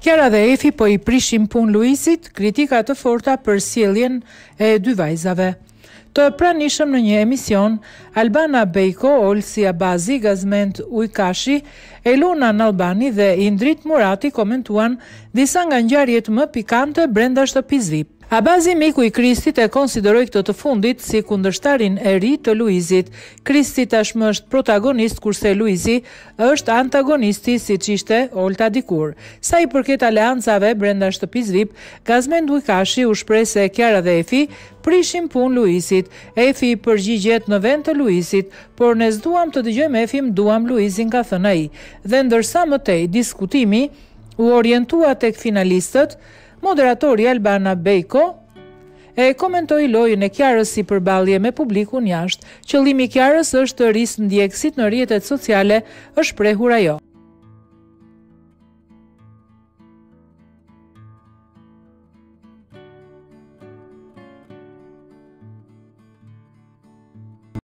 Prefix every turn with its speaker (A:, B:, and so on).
A: Kiara dhe Efi po i prishin punë Luizit, kritika të forta për sjelljen e dy vajzave. Të pranishëm në një emision, Albana Bejko, Olsi Abazi, Gazment Ujkashi, Elona Nalbani dhe Indrit Murati komentuan disa nga ngjarjet më pikante brenda shtëpisë VIP. Abazi, miku i Kristit, e konsideroi këtë të fundit si kundërshtarin e ri të Luizit. Kristi tashmë është protagonist, kurse Luizi është antagonisti, siç ishte Olta dikur. Sa i përket aleancave brenda shtëpisë VIP, Gazmend Ujkashi u shpreh se Kiara dhe Efi prishin punë Luizit. Efi përgjigjet në vend të Luizit, por ne s'duam të dëgjojmë Efim, duam Luizin, ka thënë ai. Dhe ndërsa më tej diskutimi u orientua tek finalistët, moderatori Albana Bejko e komentoi lojën e Kiarës si përballje me publikun jashtë. Qëllimi i Kiarës është të rrisë ndjekësit në rrjetet sociale, është shprehur ajo.